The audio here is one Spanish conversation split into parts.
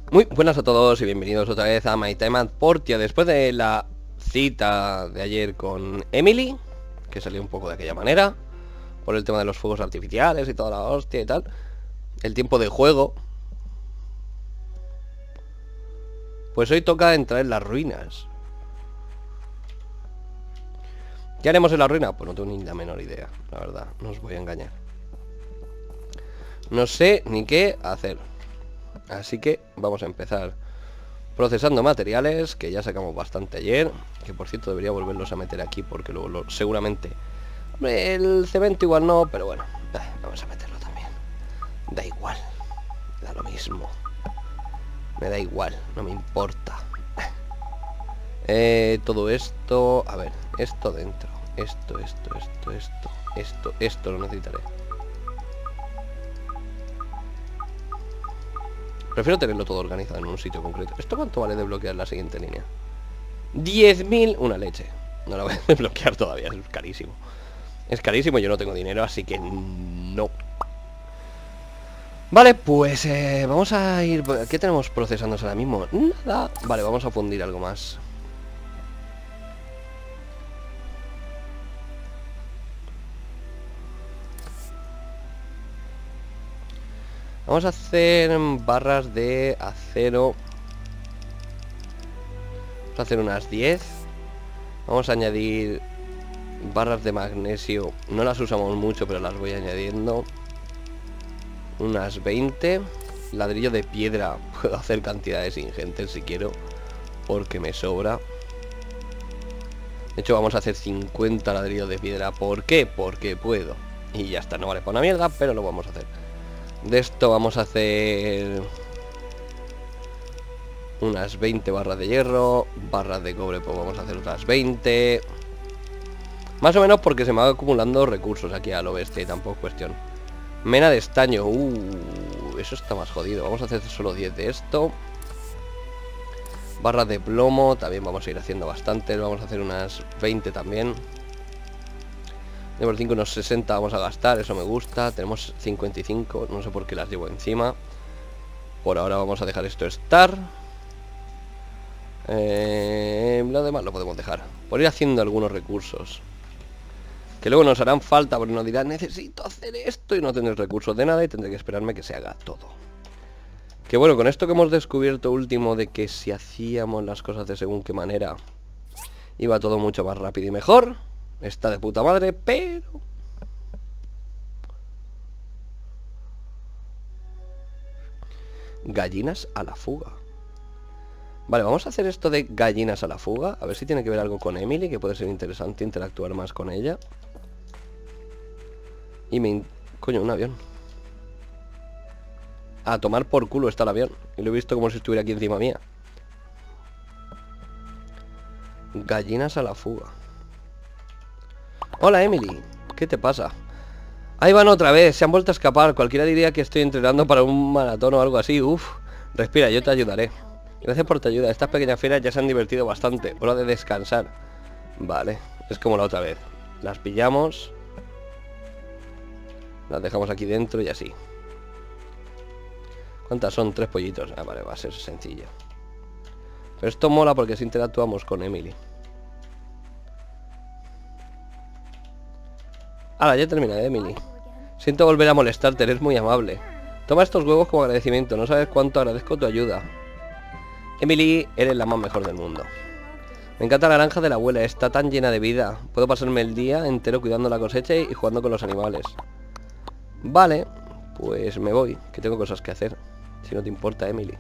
Muy buenas a todos y bienvenidos otra vez a My Time at Portia. Después de la cita de ayer con Emily, que salió un poco de aquella manera, por el tema de los fuegos artificiales y toda la hostia y tal, el tiempo de juego, pues hoy toca entrar en las ruinas. ¿Qué haremos en la ruina? Pues no tengo ni la menor idea, la verdad, no os voy a engañar. No sé ni qué hacer. Así que vamos a empezar procesando materiales, que ya sacamos bastante ayer. Que por cierto debería volverlos a meter aquí, porque luego seguramente... Hombre, el cemento igual no, pero bueno, vamos a meterlo también. Da igual, da lo mismo. Me da igual, no me importa. Todo esto... A ver, esto dentro. Esto lo necesitaré. Prefiero tenerlo todo organizado en un sitio concreto. ¿Esto cuánto vale desbloquear la siguiente línea? 10.000, una leche. No la voy a desbloquear todavía, es carísimo. Es carísimo, yo no tengo dinero, así que no. Vale, pues vamos a ir... ¿Qué tenemos procesándose ahora mismo? Nada. Vale, vamos a fundir algo más. Vamos a hacer barras de acero. Vamos a hacer unas 10. Vamos a añadir barras de magnesio. No las usamos mucho, pero las voy añadiendo. Unas 20. Ladrillo de piedra. Puedo hacer cantidades ingentes si quiero, porque me sobra. De hecho vamos a hacer 50 ladrillos de piedra. ¿Por qué? Porque puedo. Y ya está, no vale para una mierda, pero lo vamos a hacer. De esto vamos a hacer unas 20 barras de hierro. Barras de cobre pues vamos a hacer otras 20. Más o menos porque se me van acumulando recursos aquí a lo bestia y tampoco es cuestión. Mena de estaño. Eso está más jodido. Vamos a hacer solo 10 de esto. Barras de plomo también vamos a ir haciendo bastantes. Vamos a hacer unas 20 también. De por 5 unos 60 vamos a gastar, eso me gusta. Tenemos 55, no sé por qué las llevo encima. Por ahora vamos a dejar esto estar. Lo demás lo podemos dejar. Por ir haciendo algunos recursos que luego nos harán falta, porque nos dirán necesito hacer esto y no tendré recursos de nada y tendré que esperarme que se haga todo. Que bueno, con esto que hemos descubierto último de que si hacíamos las cosas de según qué manera iba todo mucho más rápido y mejor, está de puta madre, pero... Gallinas a la fuga. Vale, vamos a hacer esto de gallinas a la fuga. A ver si tiene que ver algo con Emily, que puede ser interesante interactuar más con ella. Y Coño, un avión. A tomar por culo está el avión. Y lo he visto como si estuviera aquí encima mía. Gallinas a la fuga. Hola Emily, ¿qué te pasa? Ahí van otra vez, se han vuelto a escapar. Cualquiera diría que estoy entrenando para un maratón o algo así. Uf, respira, yo te ayudaré. Gracias por tu ayuda, estas pequeñas fieras ya se han divertido bastante. Hora de descansar. Vale, es como la otra vez. Las pillamos, las dejamos aquí dentro y así. ¿Cuántas son? 3 pollitos. Ah, vale, va a ser sencillo. Pero esto mola porque si interactuamos con Emily. Ahora, ya termina, Emily. Siento volver a molestarte, eres muy amable. Toma estos huevos como agradecimiento, no sabes cuánto agradezco tu ayuda. Emily, eres la más mejor del mundo. Me encanta la granja de la abuela, está tan llena de vida. Puedo pasarme el día entero cuidando la cosecha y jugando con los animales. Vale, pues me voy, que tengo cosas que hacer. Si no te importa, Emily.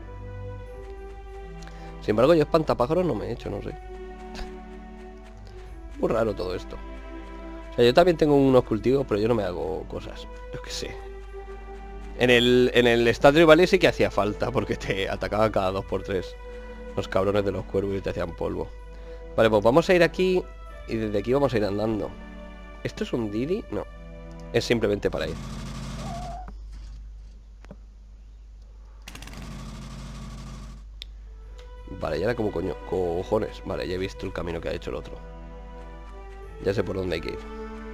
Sin embargo, yo espantapájaros no me he hecho, no sé. Muy raro todo esto. O sea, yo también tengo unos cultivos, pero yo no me hago cosas. Yo qué sé. En el Stardew Valley sí que hacía falta, porque te atacaban cada 2×3 los cabrones de los cuervos y te hacían polvo. Vale, pues vamos a ir aquí y desde aquí vamos a ir andando. ¿Esto es un Didi? No. Es simplemente para ir. Vale, y ahora como cojones. Vale, ya he visto el camino que ha hecho el otro. Ya sé por dónde hay que ir.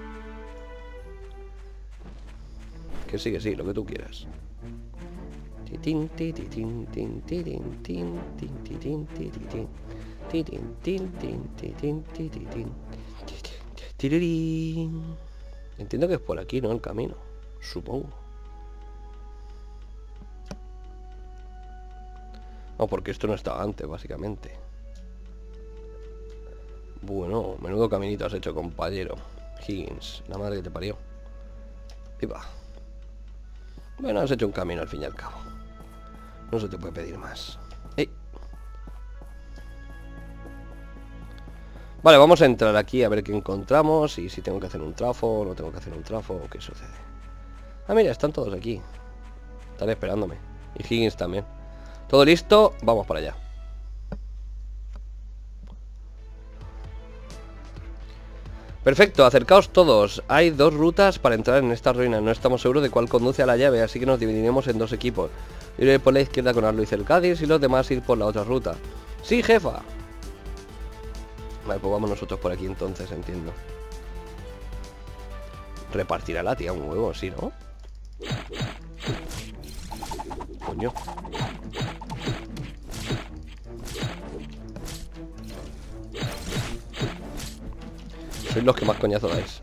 Que sí, lo que tú quieras. Entiendo que es por aquí, ¿no? El camino, supongo. No, porque esto no estaba antes, básicamente. Bueno, menudo caminito has hecho, compañero Higgins, la madre que te parió. Viva. Bueno, has hecho un camino al fin y al cabo. No se te puede pedir más. ¡Ey! Vale, vamos a entrar aquí a ver qué encontramos. Y si tengo que hacer un trafo, no tengo que hacer un trafo, o qué sucede. Ah, mira, están todos aquí. Están esperándome. Y Higgins también. Todo listo, vamos para allá. Perfecto, acercaos todos. Hay dos rutas para entrar en esta ruina. No estamos seguros de cuál conduce a la llave, así que nos dividiremos en dos equipos. Iré por la izquierda con Arlo y Cercadis y los demás ir por la otra ruta. ¡Sí, jefa! Vale, pues vamos nosotros por aquí entonces, entiendo. Repartirá la tía un huevo, ¿sí, no? Coño. Sois los que más coñazo dais.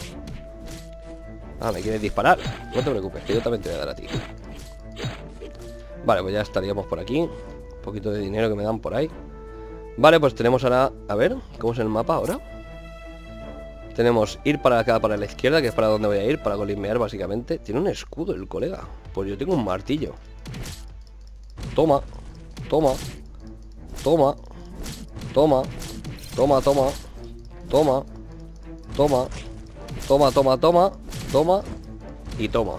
Ah, ¿me quieres disparar? No te preocupes, que yo también te voy a dar a ti. Vale, pues ya estaríamos por aquí. Un poquito de dinero que me dan por ahí. Vale, pues tenemos ahora... A ver, ¿cómo es el mapa ahora? Tenemos ir para acá, para la izquierda, que es para donde voy a ir, para golismear básicamente. Tiene un escudo el colega. Pues yo tengo un martillo. Toma. Toma. Toma. Toma. Toma, toma. Toma. Toma. Toma, toma, toma. Toma. Y toma.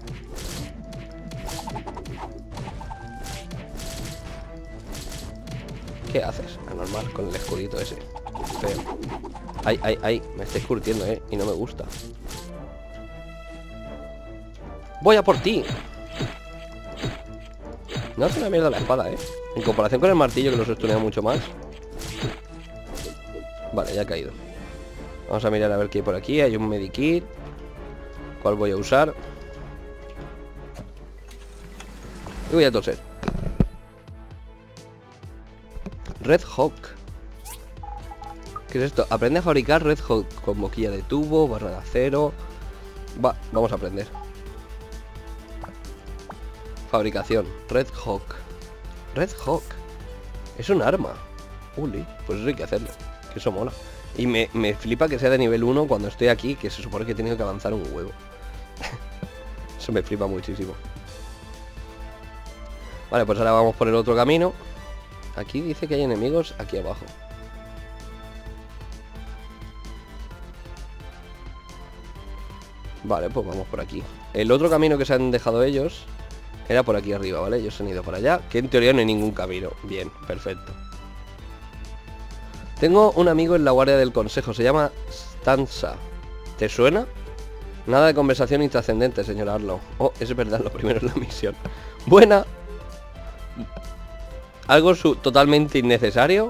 ¿Qué haces? Anormal, con el escudito ese. Feo. Ay, ay, ay. Me estáis curtiendo, y no me gusta. Voy a por ti. No hace una mierda la espada, en comparación con el martillo, que los estunea mucho más. Vale, ya ha caído. Vamos a mirar a ver qué hay por aquí. Hay un medikit. ¿Cuál voy a usar? Y voy a toser. Red Hawk. ¿Qué es esto? Aprende a fabricar Red Hawk con boquilla de tubo, barra de acero. Vamos a aprender. Fabricación. Red Hawk. Red Hawk. Es un arma. Uli, pues eso hay que hacerlo. Que eso mola. Y me flipa que sea de nivel 1 cuando estoy aquí, que se supone que he tenido que avanzar un huevo. Eso me flipa muchísimo. Vale, pues ahora vamos por el otro camino. Aquí dice que hay enemigos aquí abajo. Vale, pues vamos por aquí. El otro camino que se han dejado ellos era por aquí arriba, ¿vale? Ellos se han ido para allá, que en teoría no hay ningún camino. Bien, perfecto. Tengo un amigo en la guardia del consejo, se llama Stanza. ¿Te suena? Nada de conversación intrascendente, señor Arlo. Oh, es verdad, lo primero es la misión. Buena. Algo totalmente innecesario.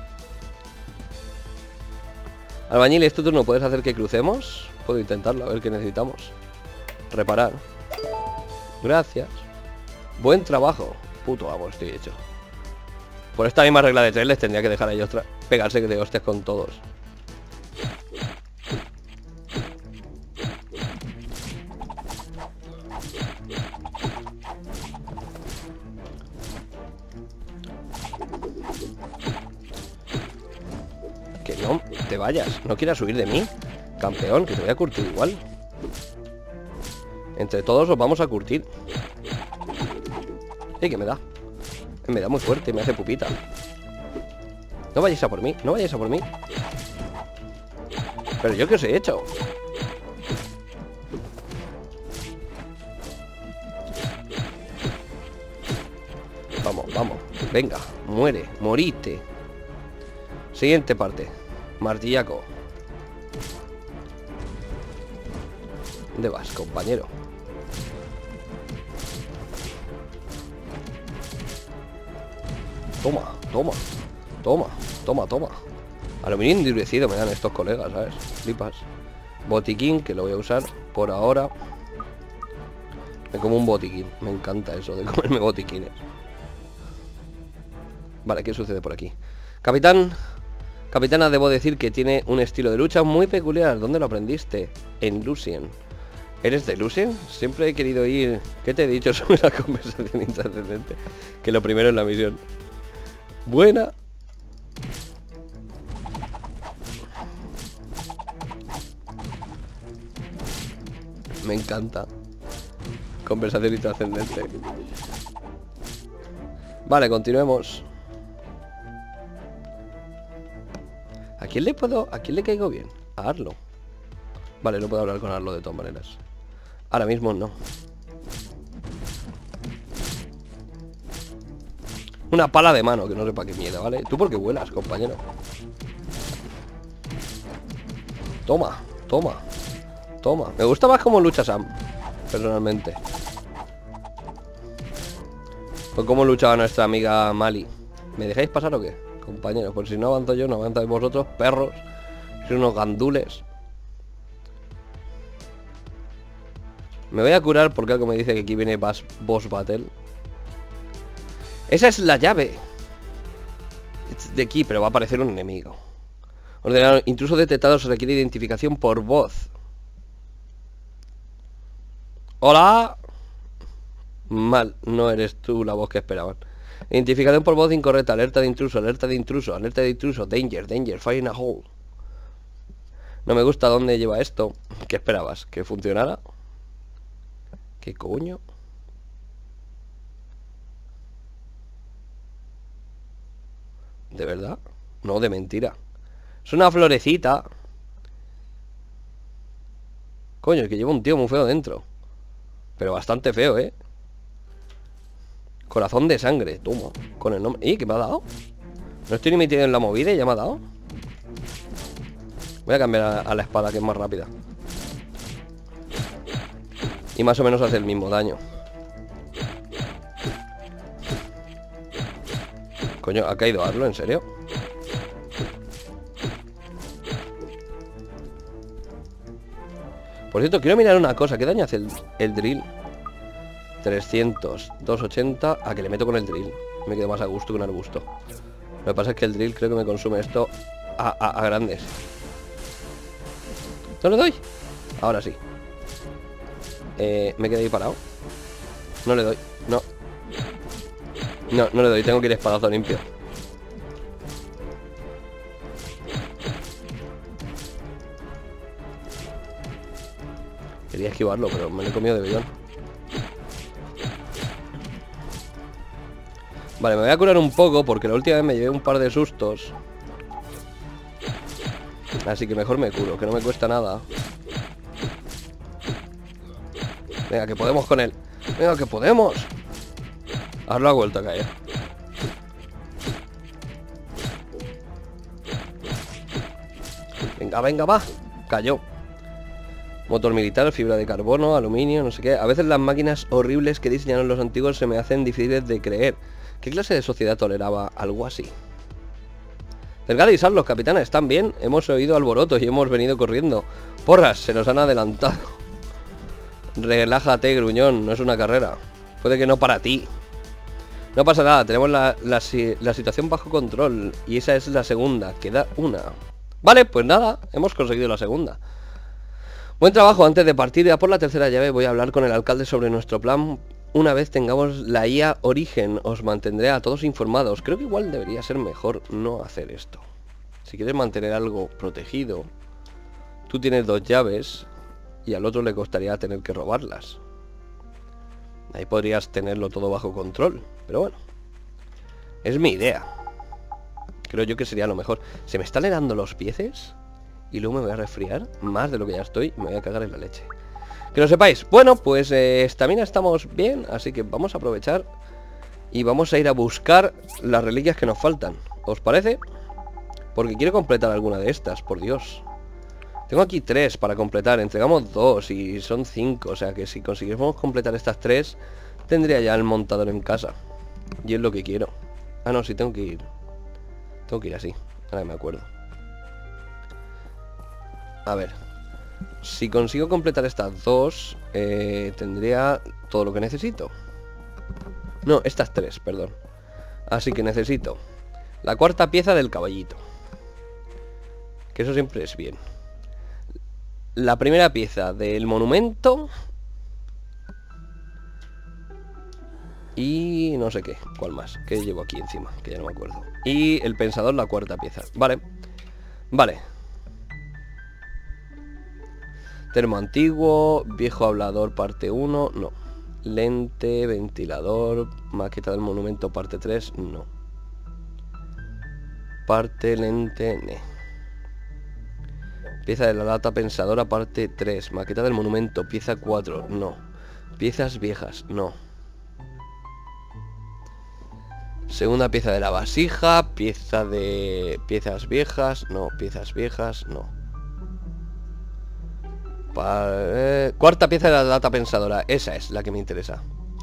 Albañil, ¿esto tú no puedes hacer que crucemos? Puedo intentarlo, a ver qué necesitamos. Reparar. Gracias. Buen trabajo. Puto amo, estoy hecho. Por esta misma regla de 3 les tendría que dejar a ellos pegarse de hostias con todos. Que no te vayas, no quieras huir de mí, campeón, que te voy a curtir igual. Entre todos os vamos a curtir. ¿Qué me da? Me da muy fuerte, me hace pupita. No vayáis a por mí, no vayáis a por mí. Pero yo qué os he hecho. Vamos, vamos, venga, muere, morite. Siguiente parte. Martillaco. ¿Dónde vas, compañero? Toma, toma, toma, toma, toma. Aluminio endurecido me dan estos colegas, ¿sabes? Flipas. Botiquín, que lo voy a usar por ahora. Me como un botiquín. Me encanta eso de comerme botiquines. Vale, ¿qué sucede por aquí? Capitán. Capitana, debo decir que tiene un estilo de lucha muy peculiar. ¿Dónde lo aprendiste? En Lucien. ¿Eres de Lucien? Siempre he querido ir... ¿Qué te he dicho sobre la conversación intrascendente? Que lo primero es la misión. Buena. Me encanta. Conversación intrascendente. Vale, continuemos. ¿A quién le puedo...? ¿A quién le caigo bien? A Arlo. Vale, no puedo hablar con Arlo de todas maneras. Ahora mismo no. Una pala de mano, que no sepa qué mierda, ¿vale? ¿Tú por qué vuelas, compañero? Toma, toma, toma. Me gusta más cómo lucha Sam, personalmente. Pues cómo luchaba nuestra amiga Mali. ¿Me dejáis pasar o qué, compañeros? Pues si no avanzo yo, no avanzáis vosotros, perros. Sois unos gandules. Me voy a curar porque algo me dice que aquí viene Boss Battle. Esa es la llave. Es de aquí, pero va a aparecer un enemigo. Ordenador intruso detectado, se requiere identificación por voz. Hola. Mal, no eres tú la voz que esperaban. Identificación por voz incorrecta, alerta de intruso, alerta de intruso, alerta de intruso, danger, danger, fire in a hole. No me gusta dónde lleva esto. ¿Qué esperabas? ¿Que funcionara? ¿Qué coño? ¿De verdad? No, de mentira. Es una florecita. Coño, es que lleva un tío muy feo dentro. Pero bastante feo, ¿eh? Corazón de sangre, toma. Con el nombre... ¿Y qué me ha dado? No estoy ni metido en la movida y ya me ha dado. Voy a cambiar a la espada, que es más rápida. Y más o menos hace el mismo daño. Coño, ¿ha caído Arlo? ¿En serio? Por cierto, quiero mirar una cosa. ¿Qué daño hace el drill? 300, 280. A que le meto con el drill. Me quedo más a gusto que un arbusto. Lo que pasa es que el drill creo que me consume esto a grandes. ¿No le doy? Ahora sí. Me quedé ahí parado. No le doy. No. No, no le doy. Tengo que ir espadazo limpio. Quería esquivarlo, pero me lo he comido de bellón. Vale, me voy a curar un poco porque la última vez me llevé un par de sustos. Así que mejor me curo, que no me cuesta nada. Venga, que podemos con él. Venga, que podemos. Hazlo a vuelta a caer. Venga, venga, va. Cayó. Motor militar, fibra de carbono, aluminio, no sé qué. A veces las máquinas horribles que diseñaron los antiguos se me hacen difíciles de creer. ¿Qué clase de sociedad toleraba algo así? Delgado y Sal, los capitanes, ¿están bien? Hemos oído alborotos y hemos venido corriendo. Porras, se nos han adelantado. Relájate, gruñón, no es una carrera. Puede que no para ti. No pasa nada, tenemos la situación bajo control. Y esa es la segunda, queda una. Vale, pues nada, hemos conseguido la segunda. Buen trabajo. Antes de partir ya por la tercera llave voy a hablar con el alcalde sobre nuestro plan. Una vez tengamos la IA Origen, os mantendré a todos informados. Creo que igual debería ser mejor no hacer esto. Si quieres mantener algo protegido, tú tienes 2 llaves y al otro le costaría tener que robarlas. Ahí podrías tenerlo todo bajo control, pero bueno, es mi idea. Creo yo que sería lo mejor. Se me están helando los pies y luego me voy a resfriar más de lo que ya estoy y me voy a cagar en la leche. Que lo sepáis. Bueno, pues también estamos bien, así que vamos a aprovechar y vamos a ir a buscar las reliquias que nos faltan. ¿Os parece? Porque quiero completar alguna de estas, por Dios. Tengo aquí 3 para completar, entregamos 2 y son 5, o sea que si consiguiéramos completar estas 3, tendría ya el montador en casa. Y es lo que quiero. Ah, no, sí, tengo que ir así, ahora me acuerdo. A ver, Si consigo completar estas dos, tendría todo lo que necesito. No, estas tres, perdón. Así que necesito la cuarta pieza del caballito, que eso siempre es bien. La primera pieza del monumento. Y no sé qué, cuál más, que llevo aquí encima, que ya no me acuerdo. Y el pensador, la cuarta pieza. Vale. Vale. Termo antiguo, viejo hablador parte 1, no. Lente, ventilador, maqueta del monumento parte 3, no. Parte, lente, ne. Pieza de la lata pensadora parte 3, maqueta del monumento, pieza 4, no. Piezas viejas, no. Segunda pieza de la vasija, pieza de piezas viejas, no. Piezas viejas, no. Cuarta pieza de la lata pensadora, esa es la que me interesa.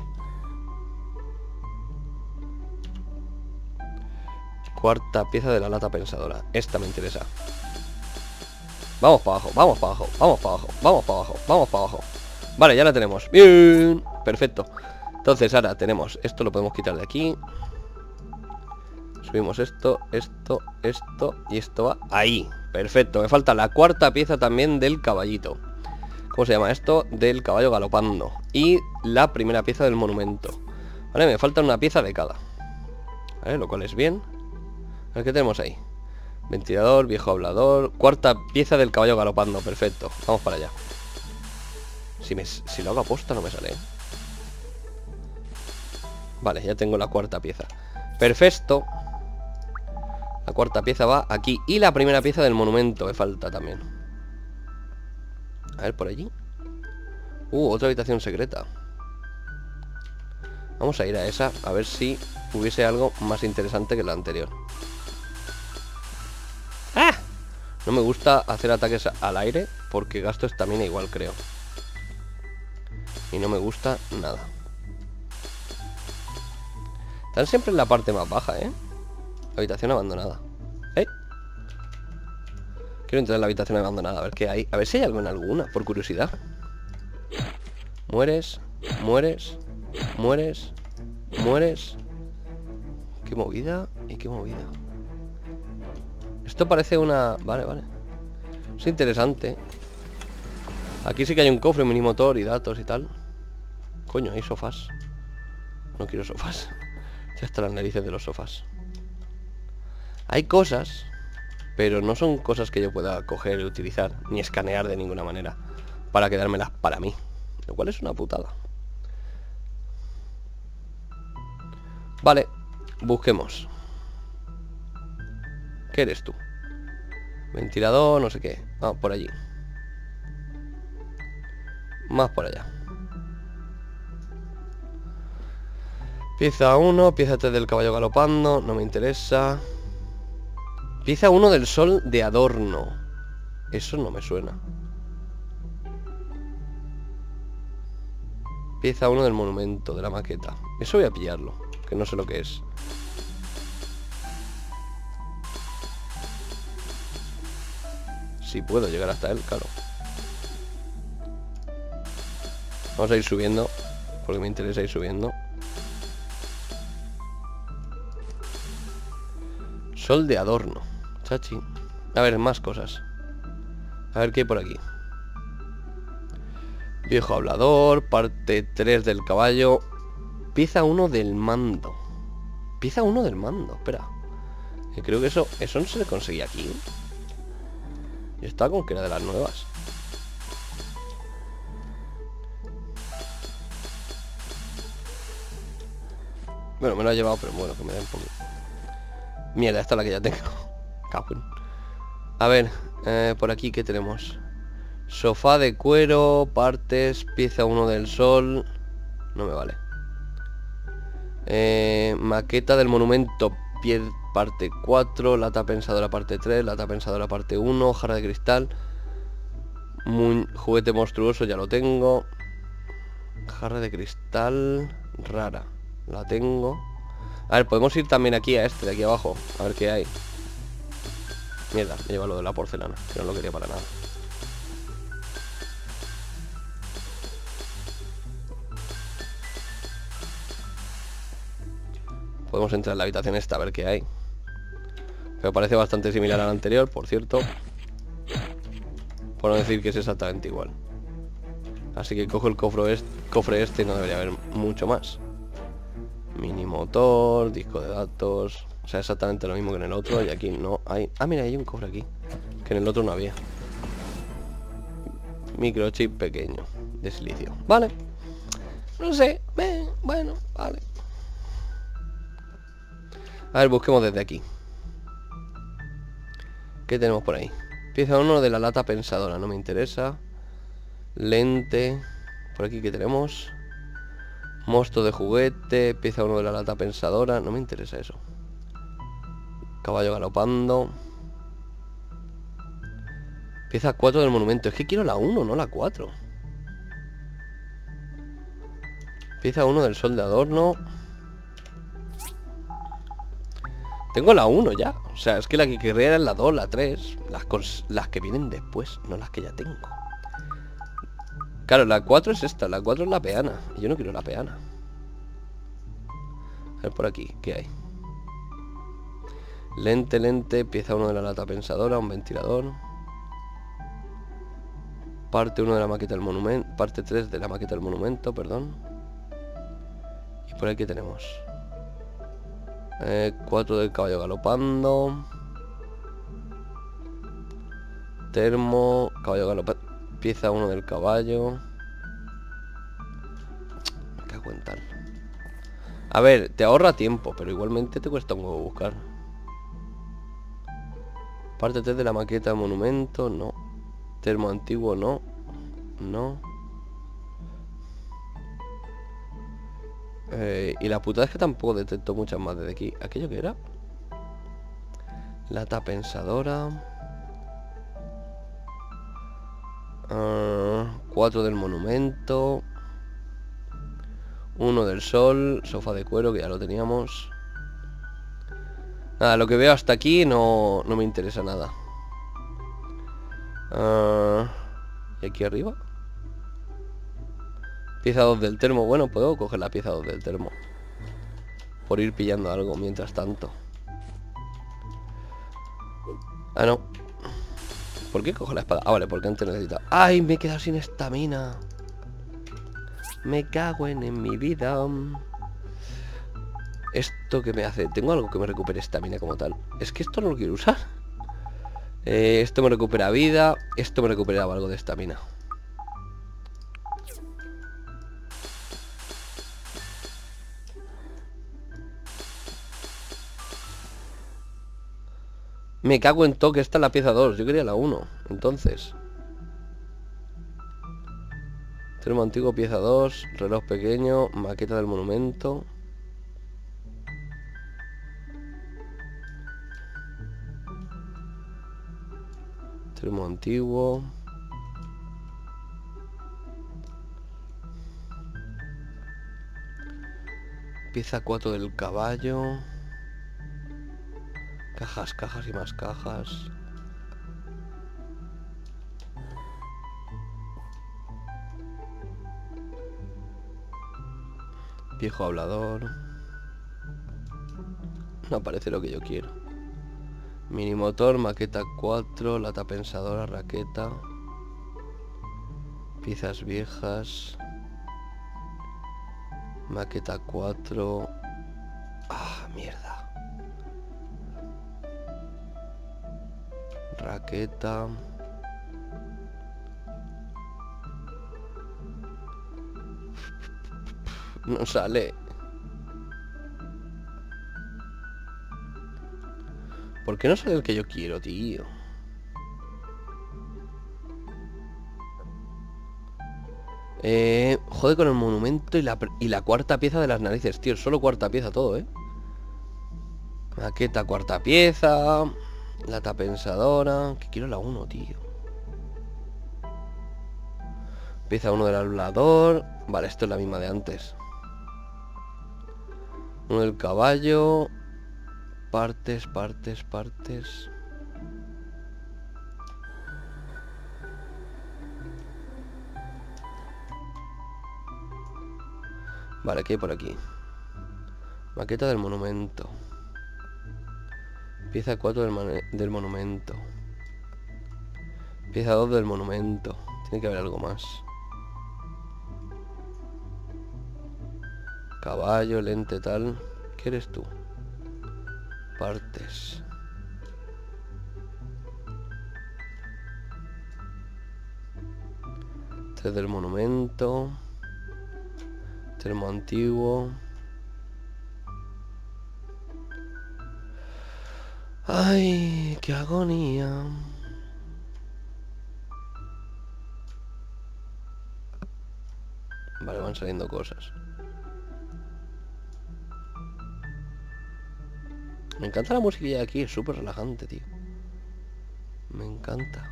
Cuarta pieza de la lata pensadora, esta me interesa. Vamos para abajo, vamos para abajo, vamos para abajo, vamos para abajo, vamos para abajo. Vale, ya la tenemos. Bien, perfecto. Entonces ahora tenemos, esto lo podemos quitar de aquí. Subimos esto, esto, esto y esto va ahí. Perfecto, me falta la cuarta pieza también del caballito. ¿Cómo se llama esto? Del caballo galopando. Y la primera pieza del monumento. Vale, me falta una pieza de cada. Vale, lo cual es bien. A ver qué tenemos ahí. Ventilador, viejo hablador. Cuarta pieza del caballo galopando, perfecto. Vamos para allá. Si lo hago a posta no me sale. Vale, ya tengo la cuarta pieza. Perfecto. La cuarta pieza va aquí. Y la primera pieza del monumento me falta también. A ver, por allí. Otra habitación secreta. Vamos a ir a esa, a ver si hubiese algo más interesante que la anterior. ¡Ah! No me gusta hacer ataques al aire porque gasto estamina igual, creo. Y no me gusta nada. Están siempre en la parte más baja, ¿eh? Habitación abandonada. Quiero entrar en la habitación abandonada, a ver qué hay. A ver si hay algo en alguna, por curiosidad. Mueres, mueres, mueres, mueres. Qué movida y qué movida. Esto parece una... Vale, vale. Es interesante. Aquí sí que hay un cofre, minimotor y datos y tal. Coño, hay sofás. No quiero sofás. Ya están las narices de los sofás. Hay cosas, pero no son cosas que yo pueda coger y utilizar, ni escanear de ninguna manera, para quedármelas para mí. Lo cual es una putada. Vale, busquemos. ¿Qué eres tú? Ventilador, no sé qué. Ah, por allí. Más por allá. Pieza 1, pieza 3 del caballo galopando. No me interesa. Pieza 1 del sol de adorno. Eso no me suena. Pieza 1 del monumento, de la maqueta. Eso voy a pillarlo, que no sé lo que es. Si puedo llegar hasta él, claro. Vamos a ir subiendo, porque me interesa ir subiendo. Sol de adorno. Chachi. A ver, más cosas. A ver qué hay por aquí. Viejo hablador, parte 3 del caballo. Pieza 1 del mando. Pieza 1 del mando, espera. Creo que eso no se le conseguía aquí. Yo estaba con que era de las nuevas. Bueno, me lo ha llevado, pero bueno, que me den un poquito. Mierda, esta es la que ya tengo. Cabrón. A ver, por aquí, ¿qué tenemos? Sofá de cuero, partes, pieza 1 del sol. No me vale. Maqueta del monumento, parte 4, lata pensadora parte 3, lata pensadora parte 1, jarra de cristal. Juguete monstruoso, ya lo tengo. Jarra de cristal rara, la tengo. A ver, podemos ir también aquí a este de aquí abajo, a ver qué hay. Mierda, me lleva lo de la porcelana, que no lo quería para nada. Podemos entrar en la habitación esta a ver qué hay. Pero parece bastante similar al anterior, por cierto. Por no decir que es exactamente igual. Así que cojo el cofre este y no debería haber mucho más. Mini motor, disco de datos. O sea, exactamente lo mismo que en el otro. Y aquí no hay... Ah, mira, hay un cofre aquí. Que en el otro no había. Microchip pequeño de silicio. Vale. No sé. Bueno, vale. A ver, busquemos desde aquí. ¿Qué tenemos por ahí? Pieza 1 de la lata pensadora, no me interesa. Lente. Por aquí, ¿qué tenemos? Mosto de juguete. Pieza 1 de la lata pensadora, no me interesa eso. Caballo galopando. Pieza 4 del monumento. Es que quiero la 1, no la 4. Pieza 1 del sol de adorno. Tengo la 1 ya. O sea, es que la que querría era la 2, la 3. Las que vienen después, no las que ya tengo. Claro, la 4 es esta. La 4 es la peana. Y yo no quiero la peana. A ver por aquí, ¿qué hay? Lente. Pieza 1 de la lata pensadora. Un ventilador. Parte 1 de la maqueta del monumento. Parte 3 de la maqueta del monumento, perdón. Y por aquí tenemos 4 del caballo galopando. Termo. Caballo galopando. Pieza 1 del caballo. Me cago en tal. A ver, te ahorra tiempo, pero igualmente te cuesta un huevo buscar. Parte 3 de la maqueta del monumento. No. Termo antiguo, no. No. Y la putada es que tampoco detecto muchas más desde aquí. ¿Aquello que era? Lata pensadora. 4 del monumento. 1 del sol. Sofá de cuero, que ya lo teníamos. Nada, lo que veo hasta aquí no me interesa nada. ¿Y aquí arriba? Pieza 2 del termo. Bueno, puedo coger la pieza 2 del termo. Por ir pillando algo mientras tanto. Ah, no. ¿Por qué cojo la espada? Ah, vale, porque antes necesitaba... ¡Ay! Me he quedado sin estamina. Me cago en mi vida. ¿Esto qué me hace? ¿Tengo algo que me recupere estamina como tal? Es que esto no lo quiero usar. Esto me recupera vida. Esto me recuperaba algo de estamina. Me cago en todo, que esta es la pieza 2. Yo quería la 1. Entonces. Termo antiguo, pieza 2. Reloj pequeño. Maqueta del monumento. Termo antiguo. Pieza 4 del caballo. Cajas y más cajas. Viejo hablador. No aparece lo que yo quiero. Mini motor, maqueta 4, lata pensadora, raqueta. Piezas viejas. Maqueta 4. Ah, mierda. Raqueta. No sale. ¿Por qué no sale el que yo quiero, tío? Jode con el monumento y la cuarta pieza de las narices, tío. Solo cuarta pieza todo, ¿eh? Maqueta, cuarta pieza. Lata pensadora. Que quiero la 1, tío. Pieza 1 del hablador. Vale, esto es la misma de antes. 1 del caballo. Partes. Vale, ¿qué hay por aquí? Maqueta del monumento. Pieza 4 del monumento. Pieza 2 del monumento. Tiene que haber algo más. Caballo, lente, tal. ¿Qué eres tú? Partes. Tres del monumento. Termo antiguo. Ay, qué agonía. Vale, van saliendo cosas. Me encanta la musiquilla de aquí, es súper relajante, tío. Me encanta.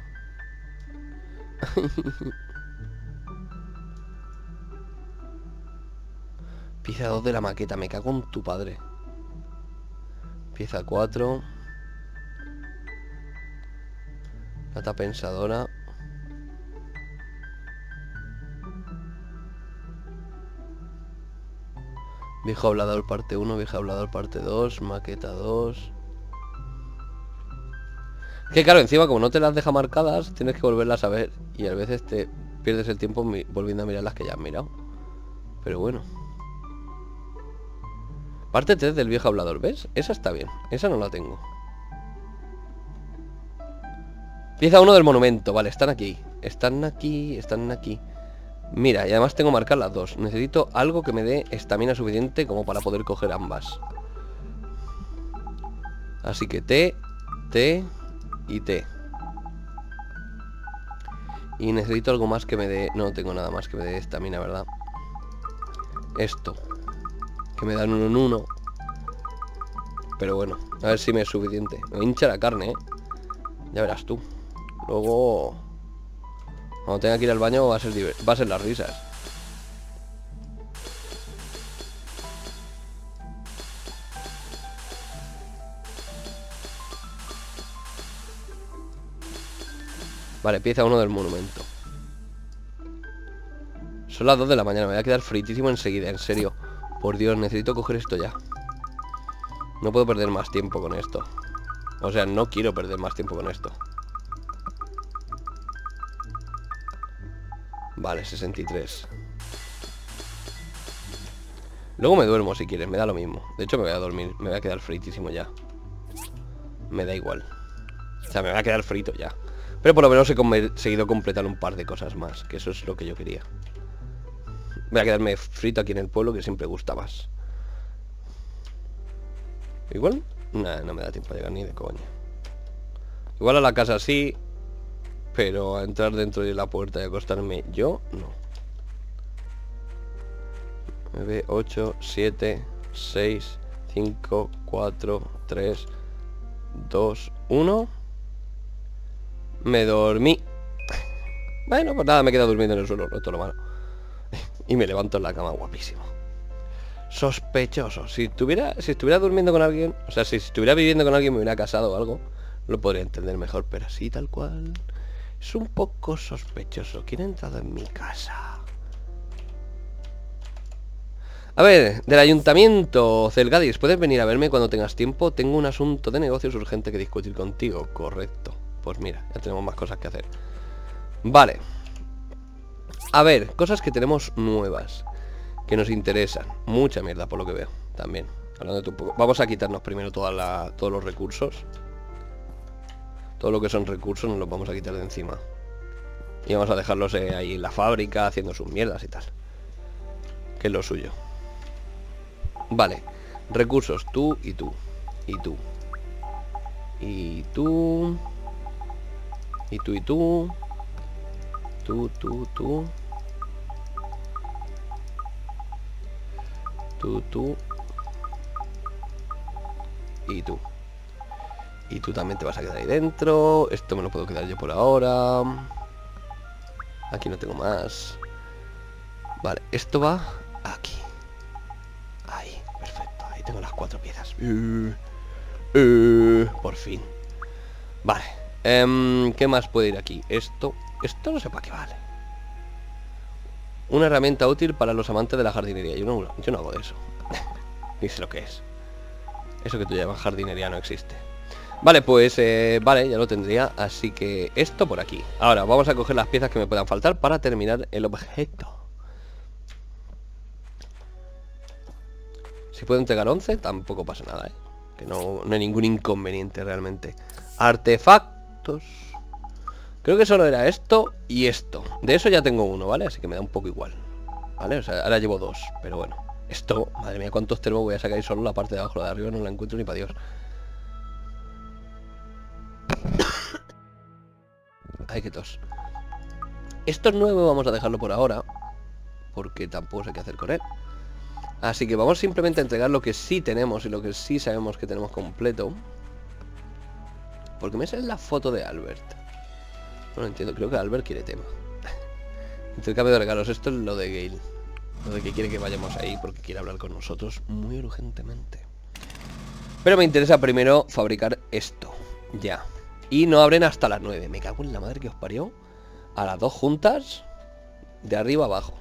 Pieza 2 de la maqueta, me cago en tu padre. Pieza 4. Plata pensadora. Viejo hablador parte 1, viejo hablador parte 2, maqueta 2. Que claro, encima como no te las deja marcadas, tienes que volverlas a ver. Y a veces te pierdes el tiempo volviendo a mirar las que ya has mirado. Pero bueno. Parte 3 del viejo hablador, ¿ves? Esa está bien, esa no la tengo. Pieza 1 del monumento, vale, están aquí. Están aquí, están aquí. Mira, y además tengo marcadas las dos. Necesito algo que me dé estamina suficiente como para poder coger ambas. Así que T, T y T. Y necesito algo más que me dé... No tengo nada más que me dé estamina, ¿verdad? Esto. Que me dan 1 en 1. Pero bueno, a ver si me es suficiente. Me hincha la carne, ¿eh? Ya verás tú. Luego... Cuando tenga que ir al baño va a ser las risas. Vale, pieza 1 del monumento. Son las 2 de la mañana, me voy a quedar fritísimo enseguida, en serio. Por Dios, necesito coger esto ya. No puedo perder más tiempo con esto. O sea, no quiero perder más tiempo con esto. Vale, 63. Luego me duermo si quieres, me da lo mismo. De hecho me voy a dormir, me voy a quedar fritísimo ya. Me da igual. O sea, me voy a quedar frito ya. Pero por lo menos he conseguido completar un par de cosas más, que eso es lo que yo quería. Voy a quedarme frito aquí en el pueblo, que siempre gusta más. Igual, nah, no me da tiempo a llegar ni de coña. Igual a la casa sí, pero a entrar dentro de la puerta y acostarme yo, no. 9, 8, 7, 6, 5, 4, 3, 2, 1. Me dormí. Bueno, pues nada, me he quedado durmiendo en el suelo, no es todo lo malo. Y me levanto en la cama guapísimo. Sospechoso. Si estuviera durmiendo con alguien, o sea, si estuviera viviendo con alguien, me hubiera casado o algo, lo podría entender mejor, pero así tal cual es un poco sospechoso. ¿Quién ha entrado en mi casa? A ver, del ayuntamiento. Celgadis, ¿puedes venir a verme cuando tengas tiempo? Tengo un asunto de negocios urgente que discutir contigo. Correcto. Pues mira, ya tenemos más cosas que hacer. Vale. A ver, cosas que tenemos nuevas, que nos interesan. Mucha mierda por lo que veo, también. Hablando de un poco. Vamos a quitarnos primero todos los recursos. Todo lo que son recursos nos los vamos a quitar de encima. Y vamos a dejarlos ahí en la fábrica haciendo sus mierdas y tal. Que es lo suyo. Vale. Recursos, tú y tú. Y tú. Y tú. Y tú y tú. Tú. Tú. Y tú. Y tú también te vas a quedar ahí dentro. Esto me lo puedo quedar yo por ahora. Aquí no tengo más. Vale, esto va aquí. Ahí, perfecto. Ahí tengo las 4 piezas. Por fin. Vale. ¿Qué más puede ir aquí? Esto no sé para qué vale. Una herramienta útil para los amantes de la jardinería. Yo no hago de eso. Ni sé lo que es. Eso que tú llamas jardinería no existe. Vale, pues vale, ya lo tendría. Así que esto por aquí. Ahora vamos a coger las piezas que me puedan faltar para terminar el objeto. Si puedo entregar 11, tampoco pasa nada, ¿eh? Que no hay ningún inconveniente realmente. Artefactos. Creo que solo era esto y esto. De eso ya tengo uno, ¿vale? Así que me da un poco igual, ¿vale? O sea, ahora llevo 2, pero bueno. Esto, madre mía, cuántos termos voy a sacar y solo la parte de abajo, la de arriba no la encuentro ni para Dios. Ay, qué tos. Esto es nuevo, vamos a dejarlo por ahora, porque tampoco sé qué hacer con él. Así que vamos simplemente a entregar lo que sí tenemos y lo que sí sabemos que tenemos completo. Porque me sale la foto de Albert. No lo entiendo, creo que Albert quiere tema. Intercambio de regalos, esto es lo de Gale. Lo de que quiere que vayamos ahí porque quiere hablar con nosotros muy urgentemente. Pero me interesa primero fabricar esto. Ya. Y no abren hasta las 9. Me cago en la madre que os parió. A las 2 juntas. De arriba abajo.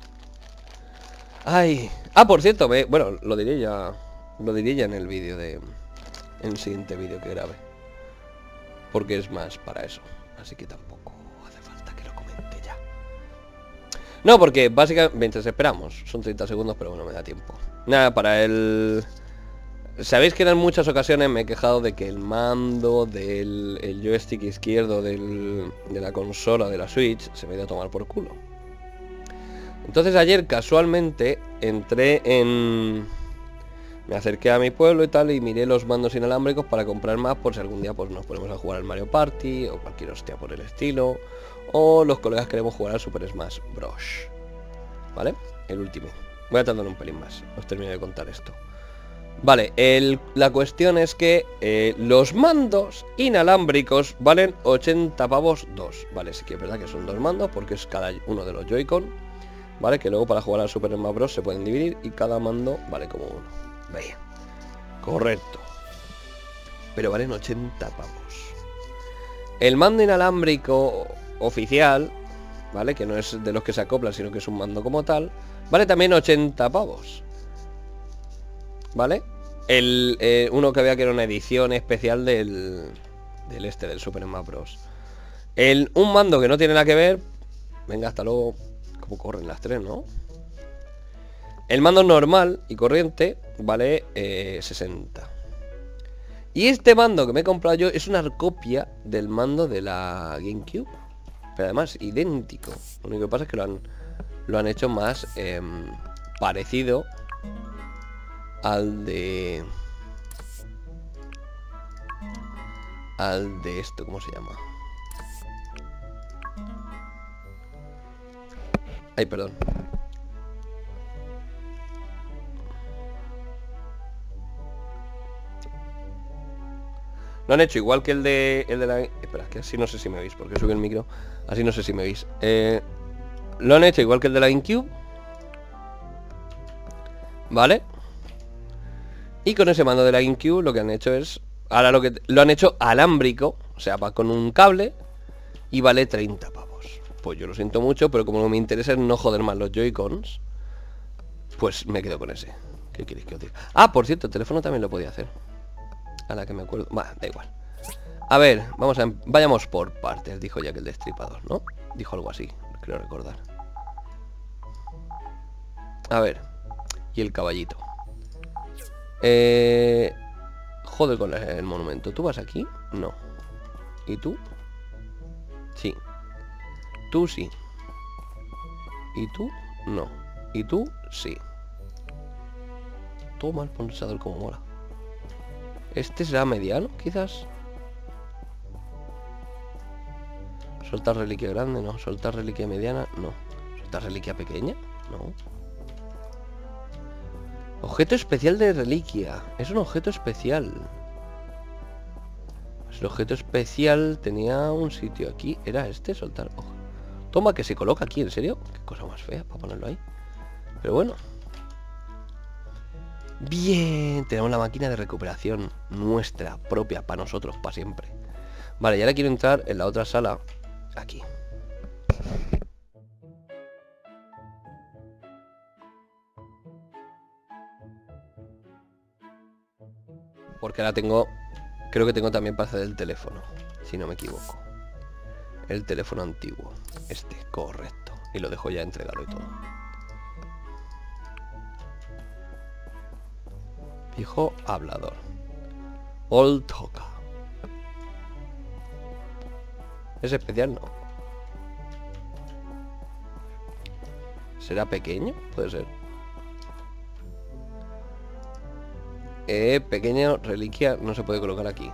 Ay. Ah, por cierto, bueno, lo diré ya. Lo diré ya en el vídeo de... En el siguiente vídeo que grabe. Porque es más para eso. Así que tampoco hace falta que lo comente ya. No, porque básicamente... Mientras esperamos. Son 30 segundos, pero bueno, me da tiempo. Nada, para el... Sabéis que en muchas ocasiones me he quejado de que el mando del joystick izquierdo de la consola de la Switch se me dio a tomar por culo. Entonces ayer casualmente entré en... Me acerqué a mi pueblo y tal y miré los mandos inalámbricos para comprar más por si algún día pues nos ponemos a jugar al Mario Party o cualquier hostia por el estilo. O los colegas queremos jugar al Super Smash Bros. ¿Vale? El último. Voy a tardar un pelín más. Os termino de contar esto. Vale, la cuestión es que los mandos inalámbricos valen 80 pavos 2. Vale, sí que es verdad que son 2 mandos porque es cada uno de los Joy-Con. Vale, que luego para jugar al Super Smash Bros se pueden dividir y cada mando vale como uno. Vean, correcto. Pero valen 80 pavos. El mando inalámbrico oficial, vale, que no es de los que se acoplan sino que es un mando como tal, vale también 80 pavos. ¿Vale? Uno que había que era una edición especial del Super Smash Bros. Un mando que no tiene nada que ver. Venga, hasta luego. Como corren las 3, ¿no? El mando normal y corriente vale 60. Y este mando que me he comprado yo es una copia del mando de la GameCube. Pero además idéntico. Lo único que pasa es que lo han hecho más parecido al de esto, ¿cómo se llama? Ay, perdón. Lo han hecho igual que el de la... Espera, que así no sé si me veis, porque sube el micro. Así no sé si me veis. Lo han hecho igual que el de la GameCube. ¿Vale? Y con ese mando de la GameCube lo que han hecho es... Ahora lo han hecho alámbrico. O sea, va con un cable. Y vale 30 pavos. Pues yo lo siento mucho, pero como no me interesa no joder más los Joy-Cons, pues me quedo con ese. ¿Qué queréis que os diga? Ah, por cierto, el teléfono también lo podía hacer. A la que me acuerdo. Va, da igual. A ver, vayamos por partes, dijo Jack el Destripador, ¿no? Dijo algo así, creo recordar. A ver. Y el caballito. Joder con el monumento. ¿Tú vas aquí? No. ¿Y tú? Sí. Tú sí. ¿Y tú? No. ¿Y tú? Sí. Toma el pulsador como mola. ¿Este será mediano, quizás? ¿Soltar reliquia grande? No. ¿Soltar reliquia mediana? No. ¿Soltar reliquia pequeña? No. Objeto especial de reliquia. Es un objeto especial. Pues el objeto especial tenía un sitio aquí. ¿Era este? Soltar. Oh. Toma, que se coloca aquí, ¿en serio? Qué cosa más fea para ponerlo ahí. Pero bueno. Bien, tenemos la máquina de recuperación nuestra, propia, para nosotros, para siempre. Vale, y ahora quiero entrar en la otra sala. Aquí. Porque ahora tengo... Creo que tengo también para hacer el teléfono, si no me equivoco. El teléfono antiguo. Este, correcto. Y lo dejo ya entregado y todo. Viejo hablador. Old Hoka. Es especial, no. ¿Será pequeño? Puede ser. Pequeño reliquia no se puede colocar aquí.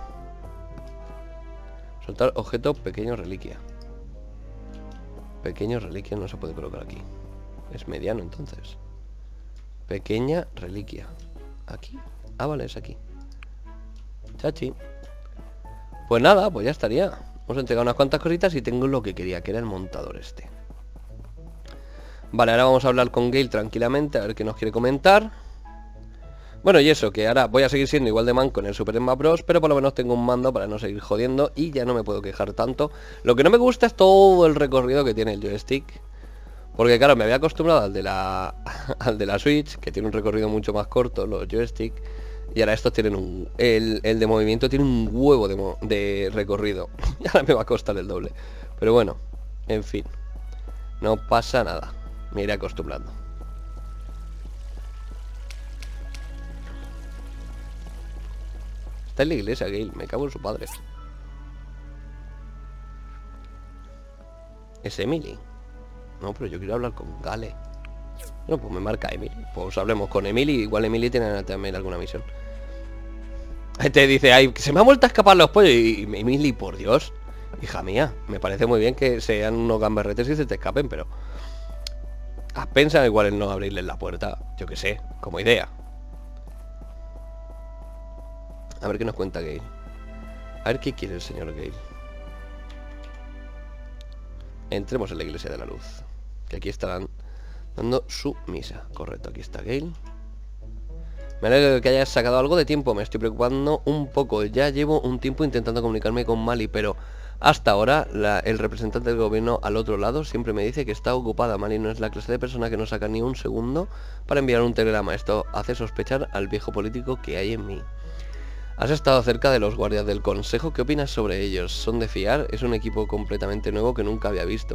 Soltar objeto pequeño reliquia. Pequeño reliquia no se puede colocar aquí. Es mediano entonces. Pequeña reliquia. Aquí. Ah, vale, es aquí. Chachi. Pues nada, pues ya estaría. Hemos entregado unas cuantas cositas y tengo lo que quería, que era el montador este. Vale, ahora vamos a hablar con Gale tranquilamente, a ver qué nos quiere comentar. Bueno, y eso, que ahora voy a seguir siendo igual de manco en el Super Smash Bros, pero por lo menos tengo un mando para no seguir jodiendo y ya no me puedo quejar tanto. Lo que no me gusta es todo el recorrido que tiene el joystick. Porque claro, me había acostumbrado al de la Switch, que tiene un recorrido mucho más corto, los joysticks. Y ahora estos tienen el de movimiento tiene un huevo de recorrido. Y ahora me va a costar el doble. Pero bueno, en fin. No pasa nada. Me iré acostumbrando. Está en la iglesia, Gale. Me cago en su padre. Es Emily. No, pero yo quiero hablar con Gale. No, pues me marca Emily. Pues hablemos con Emily. Igual Emily tiene también alguna misión. Te dice, ay, se me ha vuelto a escapar los pollos. Y Emily, por Dios. Hija mía, me parece muy bien que sean unos gamberretes y se te escapen, pero... ¿Has pensado igual en no abrirles la puerta? Yo qué sé, como idea. A ver qué nos cuenta Gale. A ver qué quiere el señor Gale. Entremos en la iglesia de la luz. Que aquí estarán dando su misa. Correcto, aquí está Gale. Me alegro de que hayas sacado algo de tiempo. Me estoy preocupando un poco. Ya llevo un tiempo intentando comunicarme con Mali, pero hasta ahora el representante del gobierno al otro lado siempre me dice que está ocupada. Mali no es la clase de persona que no saca ni un segundo para enviar un telegrama. Esto hace sospechar al viejo político que hay en mí. Has estado cerca de los guardias del consejo. ¿Qué opinas sobre ellos? ¿Son de fiar? Es un equipo completamente nuevo que nunca había visto.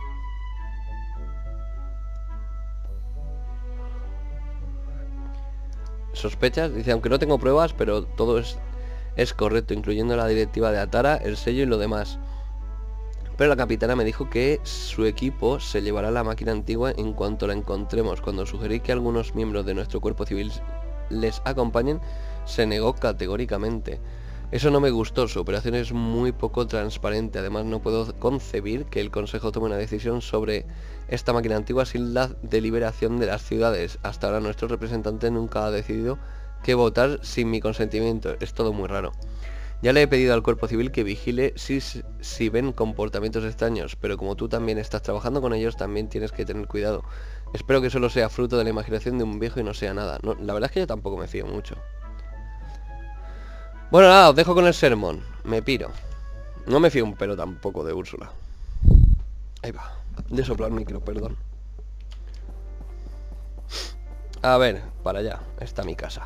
¿Sospechas? Dice, aunque no tengo pruebas, pero todo es correcto, incluyendo la directiva de Atara, el sello y lo demás. Pero la capitana me dijo que su equipo se llevará la máquina antigua en cuanto la encontremos. Cuando sugerí que algunos miembros de nuestro cuerpo civil les acompañen, se negó categóricamente. Eso no me gustó, su operación es muy poco transparente. Además, no puedo concebir que el Consejo tome una decisión sobre esta máquina antigua sin la deliberación de las ciudades. Hasta ahora nuestro representante nunca ha decidido qué votar sin mi consentimiento. Es todo muy raro. Ya le he pedido al cuerpo civil que vigile si ven comportamientos extraños, pero como tú también estás trabajando con ellos, también tienes que tener cuidado. Espero que solo sea fruto de la imaginación de un viejo y no sea nada. No, la verdad es que yo tampoco me fío mucho. Bueno, nada, os dejo con el sermón. Me piro. No me fío un pelo tampoco de Úrsula. Ahí va. De soplar micro, perdón. A ver, para allá. Está mi casa.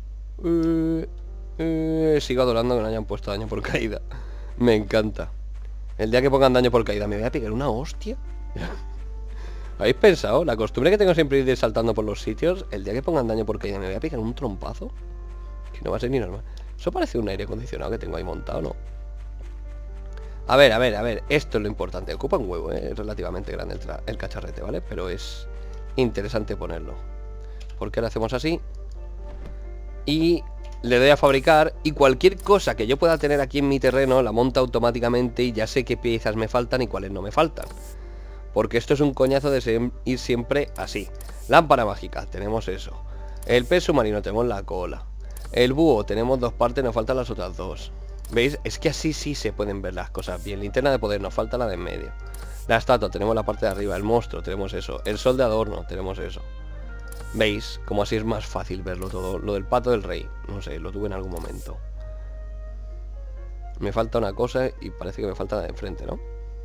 Sigo adorando que no hayan puesto daño por caída. Me encanta. El día que pongan daño por caída, ¿me voy a pegar una hostia? ¿Habéis pensado? La costumbre que tengo siempre de ir saltando por los sitios. El día que pongan daño por caída, ¿me voy a pegar un trompazo? Que no va a ser ni normal. Eso parece un aire acondicionado que tengo ahí montado, ¿no? A ver, esto es lo importante. Ocupa un huevo, es relativamente grande el cacharrete, ¿vale? Pero es interesante ponerlo. Porque ahora hacemos así. Y le doy a fabricar. Y cualquier cosa que yo pueda tener aquí en mi terreno la monta automáticamente y ya sé qué piezas me faltan y cuáles no me faltan. Porque esto es un coñazo de ir siempre así. Lámpara mágica, tenemos eso. El pez submarino, tenemos la cola. El búho, tenemos dos partes, nos faltan las otras dos. ¿Veis? Es que así sí se pueden ver las cosas bien. Linterna de poder, nos falta la de en medio. La estatua, tenemos la parte de arriba. El monstruo, tenemos eso. El sol de adorno, tenemos eso. ¿Veis? Como así es más fácil verlo todo. Lo del pato del rey, no sé, lo tuve en algún momento. Me falta una cosa y parece que me falta la de enfrente, ¿no?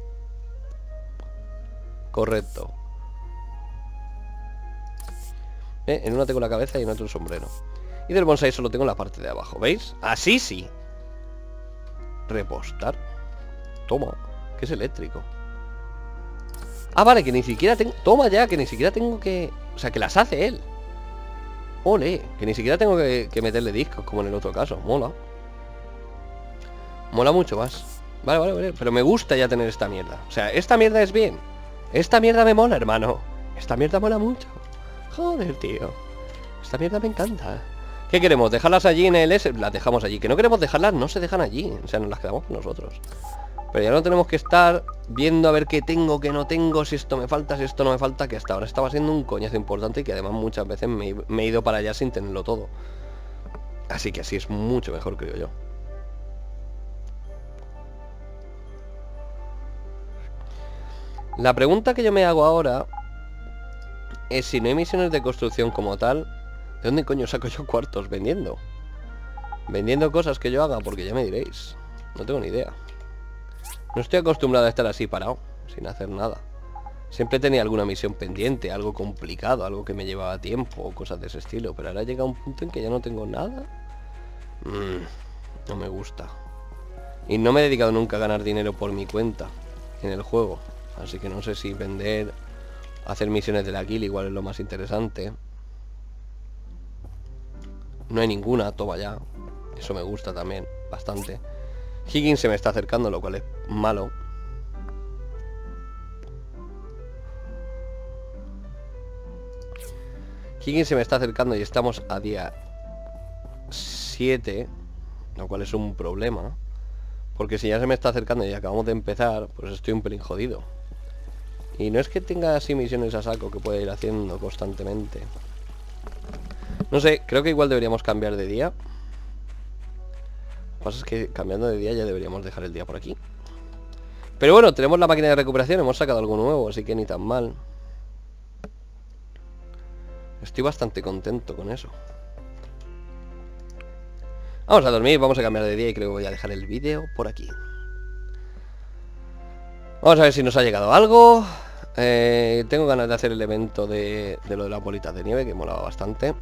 Correcto. En una tengo la cabeza y en otro el sombrero. Y del bonsai solo tengo la parte de abajo, ¿veis? Así sí. Repostar. Toma, que es eléctrico. Ah, vale, que ni siquiera tengo... Toma ya, que ni siquiera tengo que... O sea, que las hace él. Ole, que ni siquiera tengo que meterle discos como en el otro caso. Mola. Mola mucho más. Vale, vale, vale. Pero me gusta ya tener esta mierda. O sea, esta mierda es bien. Esta mierda me mola, hermano. Esta mierda mola mucho. Joder, tío. Esta mierda me encanta. ¿Qué queremos? ¿Dejarlas allí en el S? Las dejamos allí. Que no queremos dejarlas, no se dejan allí. O sea, nos las quedamos nosotros. Pero ya no tenemos que estar viendo a ver qué tengo, qué no tengo, si esto me falta, si esto no me falta, que hasta ahora estaba siendo un coñazo importante y que además muchas veces me he ido para allá sin tenerlo todo. Así que así es mucho mejor, creo yo. La pregunta que yo me hago ahora es si no hay misiones de construcción como tal, ¿de dónde coño saco yo cuartos vendiendo? Vendiendo cosas que yo haga, porque ya me diréis. No tengo ni idea. No estoy acostumbrado a estar así parado, sin hacer nada. Siempre tenía alguna misión pendiente, algo complicado, algo que me llevaba tiempo, o cosas de ese estilo. Pero ahora llega un punto en que ya no tengo nada. No me gusta. Y no me he dedicado nunca a ganar dinero por mi cuenta en el juego. Así que no sé si vender, hacer misiones de la kill igual es lo más interesante. No hay ninguna, toma ya. Eso me gusta también, bastante. Higgins se me está acercando, lo cual es malo. Higgins se me está acercando y estamos a día 7, lo cual es un problema. Porque si ya se me está acercando y acabamos de empezar, pues estoy un pelín jodido. Y no es que tenga así misiones a saco que pueda ir haciendo constantemente. No sé, creo que igual deberíamos cambiar de día. Lo que pasa es que cambiando de día ya deberíamos dejar el día por aquí. Pero bueno, tenemos la máquina de recuperación, hemos sacado algo nuevo, así que ni tan mal. Estoy bastante contento con eso. Vamos a dormir, vamos a cambiar de día y creo que voy a dejar el vídeo por aquí. Vamos a ver si nos ha llegado algo. Tengo ganas de hacer el evento de lo de las bolitas de nieve, que molaba bastante.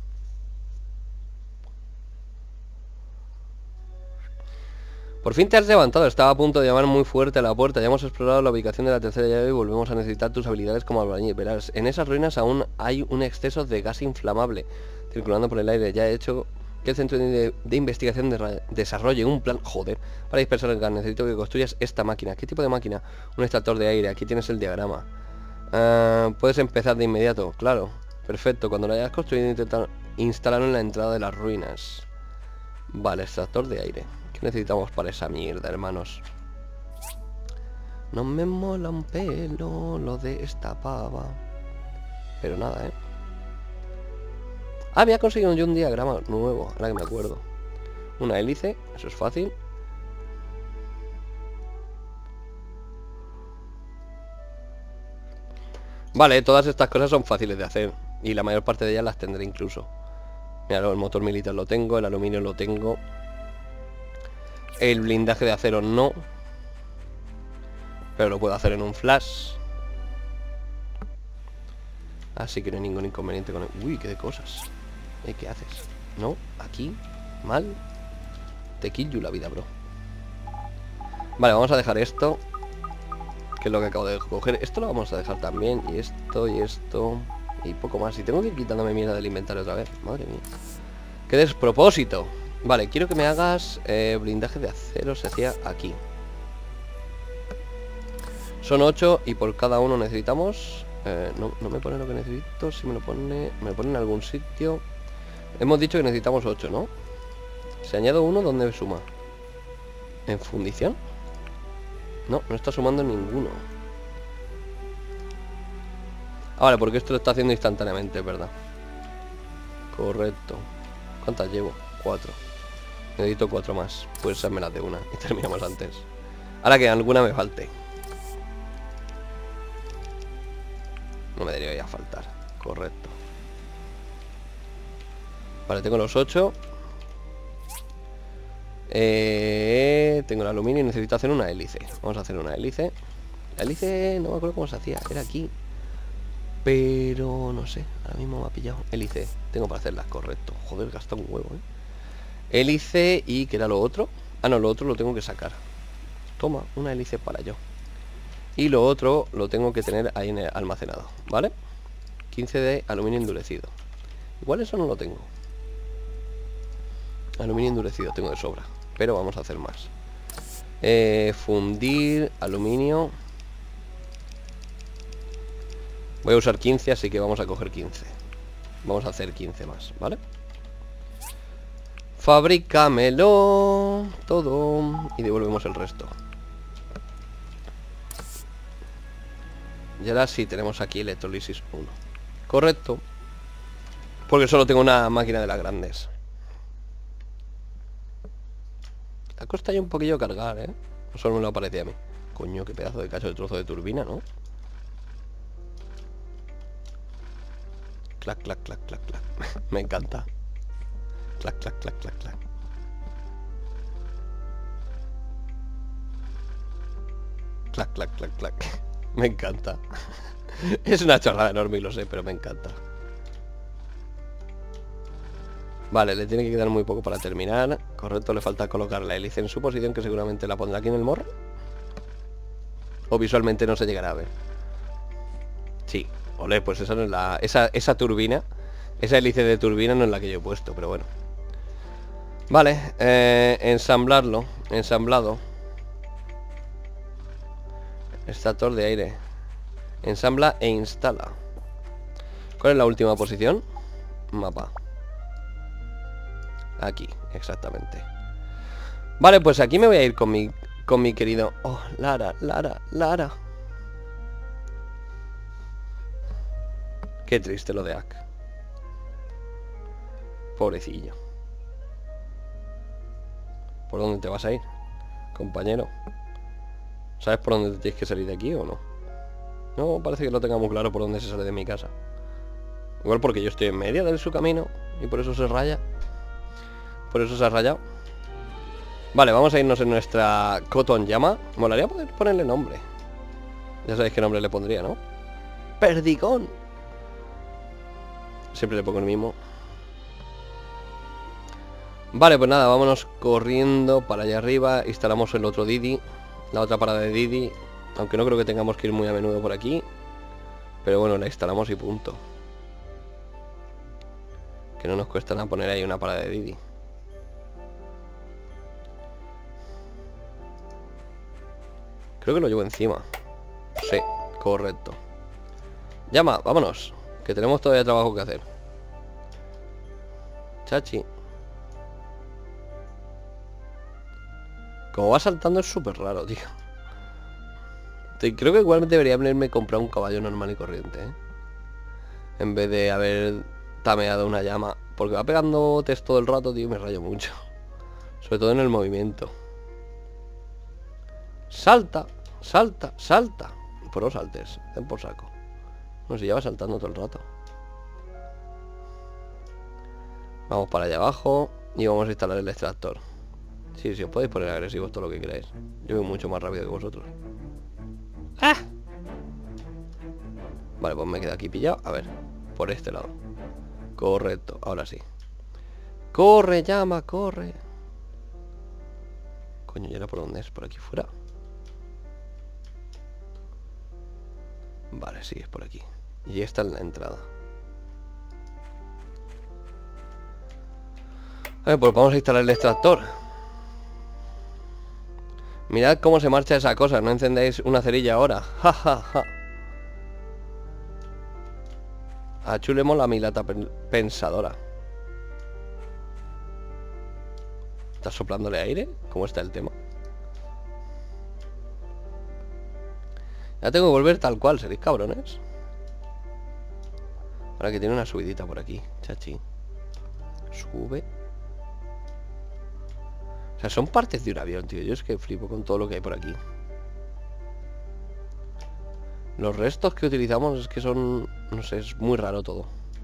Por fin te has levantado, estaba a punto de llamar muy fuerte a la puerta. Ya hemos explorado la ubicación de la tercera llave y volvemos a necesitar tus habilidades como albañil. Verás, en esas ruinas aún hay un exceso de gas inflamable circulando por el aire. Ya he hecho que el centro de investigación desarrolle un plan, joder, para dispersar el gas. Necesito que construyas esta máquina. ¿Qué tipo de máquina? Un extractor de aire. Aquí tienes el diagrama. Puedes empezar de inmediato, claro. Perfecto, cuando lo hayas construido intentar instalarlo en la entrada de las ruinas. Vale, extractor de aire. ¿Qué necesitamos para esa mierda, hermanos? No me mola un pelo lo de esta pava. Pero nada, ¿eh? Ah, había conseguido yo un diagrama nuevo, ahora que me acuerdo. Una hélice, eso es fácil. Vale, todas estas cosas son fáciles de hacer. Y la mayor parte de ellas las tendré incluso. Mira, el motor militar lo tengo, el aluminio lo tengo. El blindaje de acero no. Pero lo puedo hacer en un flash. Así que no hay ningún inconveniente con él. Uy, qué de cosas. ¿Qué haces? No, aquí, mal. Te kill you la vida, bro. Vale, vamos a dejar esto, que es lo que acabo de coger. Esto lo vamos a dejar también. Y esto, y esto. Y poco más. Y tengo que ir quitándome mierda del inventario otra vez. Madre mía. ¡Qué despropósito! Vale, quiero que me hagas blindaje de acero, se hacía aquí. Son 8 y por cada uno necesitamos... no me pone lo que necesito, si me lo pone en algún sitio. Hemos dicho que necesitamos 8, ¿no? Si añado uno, ¿dónde suma? ¿En fundición? No, no está sumando ninguno. Ah, vale, porque esto lo está haciendo instantáneamente, es verdad. Correcto. ¿Cuántas llevo? 4. Necesito 4 más. Pues me las de una y terminamos antes. Ahora que alguna me falte. No me debería faltar. Correcto. Vale, tengo los 8. Tengo el aluminio y necesito hacer una hélice. Vamos a hacer una hélice. La hélice no me acuerdo cómo se hacía. Era aquí. Pero no sé, ahora mismo me ha pillado. Hélice, tengo para hacerlas, correcto. Joder, gasta un huevo, Hélice y ¿qué era lo otro? Ah, no, lo otro lo tengo que sacar. Toma, una hélice para yo. Y lo otro lo tengo que tener ahí en el almacenado, ¿vale? 15 de aluminio endurecido. Igual eso no lo tengo. Aluminio endurecido tengo de sobra, pero vamos a hacer más. Fundir aluminio. Voy a usar 15, así que vamos a coger 15. Vamos a hacer 15 más, ¿vale? Fabrícamelo todo y devolvemos el resto. Y ahora sí tenemos aquí electrolisis 1. Correcto. Porque solo tengo una máquina de las grandes. Ha costado ya un poquillo cargar, ¿eh? No solo me lo parecía a mí. Coño, qué pedazo de cacho de trozo de turbina, ¿no? Clac, clac, clac, clac, clac. Me encanta. Clac, clac, clac, clac, clac. Clac, clac, clac, clac. Me encanta. Es una chorrada enorme y lo sé, pero me encanta. Vale, le tiene que quedar muy poco para terminar. Correcto, le falta colocar la hélice en su posición, que seguramente la pondrá aquí en el morro. O visualmente no se llegará a ver. Sí, ole, pues esa no es la... Esa turbina, esa hélice de turbina no es la que yo he puesto, pero bueno. Vale, ensamblarlo. Ensamblado. Extractor de aire. Ensambla e instala. ¿Cuál es la última posición? Mapa. Aquí, exactamente. Vale, pues aquí me voy a ir con mi querido... Oh, Lara. Qué triste lo de Ak. Pobrecillo. ¿Por dónde te vas a ir, compañero? ¿Sabes por dónde te tienes que salir de aquí o no? No, parece que no tengamos claro por dónde se sale de mi casa. Igual porque yo estoy en medio de su camino y por eso se raya. Por eso se ha rayado. Vale, vamos a irnos en nuestra Cotton Llama. Molaría poder ponerle nombre. Ya sabéis qué nombre le pondría, ¿no? Perdigón. Siempre le pongo el mismo. Vale, pues nada, vámonos corriendo para allá arriba. Instalamos el otro Didi. La otra parada de Didi. Aunque no creo que tengamos que ir muy a menudo por aquí. Pero bueno, la instalamos y punto. Que no nos cuesta nada poner ahí una parada de Didi. Creo que lo llevo encima. Sí, correcto. Llama, vámonos. Que tenemos todavía trabajo que hacer. Chachi. Como va saltando es súper raro, tío. Creo que igualmente debería haberme comprado un caballo normal y corriente, ¿eh? En vez de haber tameado una llama. Porque va pegando botes todo el rato, tío, y me rayo mucho. Sobre todo en el movimiento. Salta, salta, salta. Por los saltes, ten por saco. No sé, ya va saltando todo el rato. Vamos para allá abajo y vamos a instalar el extractor. Sí, os podéis poner agresivos todo lo que queráis. Yo voy mucho más rápido que vosotros. ¡Ah! Vale, pues me quedo aquí pillado. A ver, por este lado. Correcto, ahora sí. ¡Corre, llama, corre! Coño, ¿y ahora por dónde es? ¿Por aquí fuera? Vale, sí, es por aquí. Y esta es la entrada. A ver, pues vamos a instalar el extractor. Mirad cómo se marcha esa cosa. No encendéis una cerilla ahora. Ja, ja, ja. Achulemos la milata pensadora. ¿Estás soplándole aire? ¿Cómo está el tema? Ya tengo que volver tal cual, seréis cabrones. Ahora que tiene una subidita por aquí, chachi. Sube. O sea, son partes de un avión, tío. Yo es que flipo con todo lo que hay por aquí. Los restos que utilizamos es que son... No sé, es muy raro todo.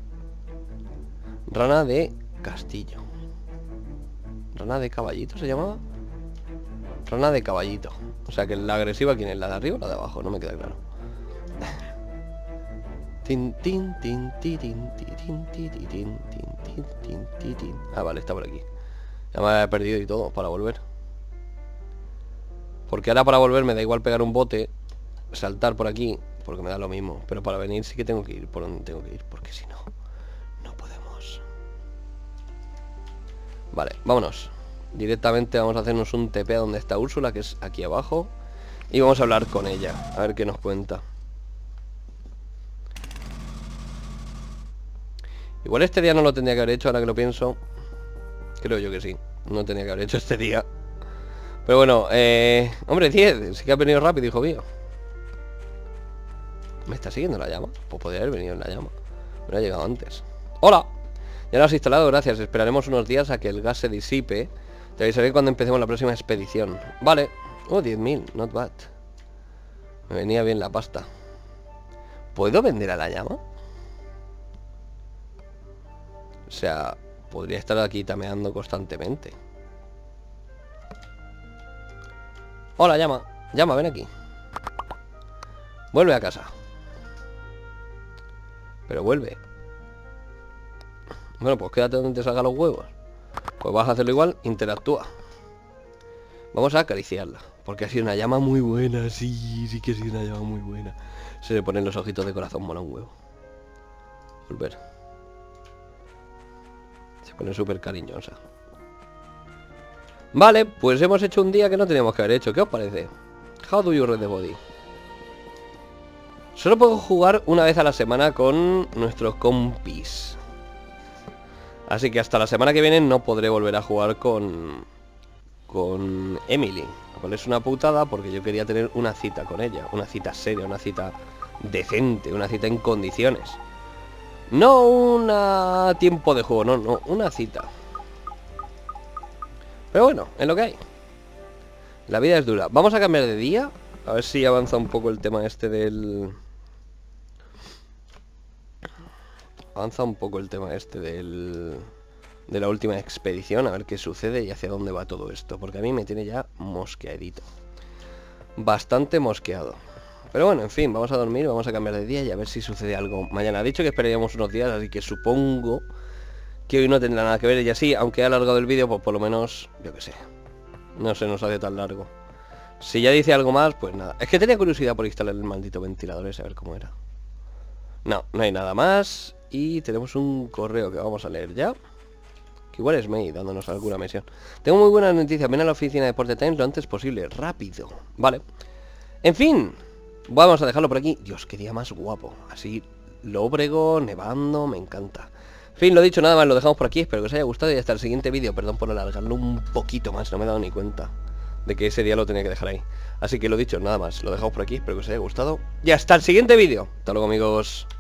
Rana de castillo. Rana de caballito se llamaba. Rana de caballito. O sea que la agresiva, ¿quién es? ¿La de arriba o la de abajo? No me queda claro. Ah, vale, está por aquí. Ya me había perdido y todo para volver. Porque ahora para volver me da igual pegar un bote, saltar por aquí, porque me da lo mismo. Pero para venir sí que tengo que ir por donde tengo que ir, porque si no, no podemos. Vale, vámonos. Directamente vamos a hacernos un TP a donde está Úrsula, que es aquí abajo. Y vamos a hablar con ella, a ver qué nos cuenta. Igual este día no lo tendría que haber hecho, ahora que lo pienso. Creo yo que sí, no tenía que haber hecho este día. Pero bueno, hombre, 10, sí que ha venido rápido, hijo mío. ¿Me está siguiendo la llama? Pues podría haber venido en la llama. Me ha llegado antes. ¡Hola! Ya lo has instalado, gracias. Esperaremos unos días a que el gas se disipe. Te avisaré cuando empecemos la próxima expedición. Vale. Oh, 10.000, not bad. Me venía bien la pasta. ¿Puedo vender a la llama? O sea, podría estar aquí tameando constantemente. Hola, llama. Llama, ven aquí. Vuelve a casa. Pero vuelve. Bueno, pues quédate donde te salgan los huevos. Pues vas a hacerlo igual, interactúa. Vamos a acariciarla, porque ha sido una llama muy buena. Sí que ha sido una llama muy buena. Se le ponen los ojitos de corazón, mola un huevo. Volver. Se pone súper cariñosa. Vale, pues hemos hecho un día que no teníamos que haber hecho. ¿Qué os parece? How do you read the body? Solo puedo jugar una vez a la semana con nuestros compis. Así que hasta la semana que viene no podré volver a jugar con Emily. Lo cual es una putada porque yo quería tener una cita con ella. Una cita seria, una cita decente, una cita en condiciones. No una tiempo de juego, no, una cita. Pero bueno, es lo que hay. La vida es dura. Vamos a cambiar de día. A ver si avanza un poco el tema este del... Avanza un poco el tema este del... de la última expedición. A ver qué sucede y hacia dónde va todo esto. Porque a mí me tiene ya mosqueadito. Bastante mosqueado. Pero bueno, en fin, vamos a dormir, vamos a cambiar de día y a ver si sucede algo mañana. Ha dicho que esperaríamos unos días, así que supongo que hoy no tendrá nada que ver. Y así, aunque he alargado el vídeo, pues por lo menos, yo qué sé, no se nos hace tan largo. Si ya dice algo más, pues nada. Es que tenía curiosidad por instalar el maldito ventilador ese, a ver cómo era. No, no hay nada más. Y tenemos un correo que vamos a leer ya. Que igual es May dándonos alguna misión. Tengo muy buenas noticias, ven a la oficina de Porte Times lo antes posible, rápido. Vale. En fin, vamos a dejarlo por aquí. Dios, qué día más guapo. Así, lóbrego, nevando, me encanta. En fin, lo dicho, nada más, lo dejamos por aquí. Espero que os haya gustado y hasta el siguiente vídeo. Perdón por alargarlo un poquito más, no me he dado ni cuenta de que ese día lo tenía que dejar ahí. Así que lo dicho, nada más, lo dejamos por aquí. Espero que os haya gustado y hasta el siguiente vídeo. Hasta luego, amigos.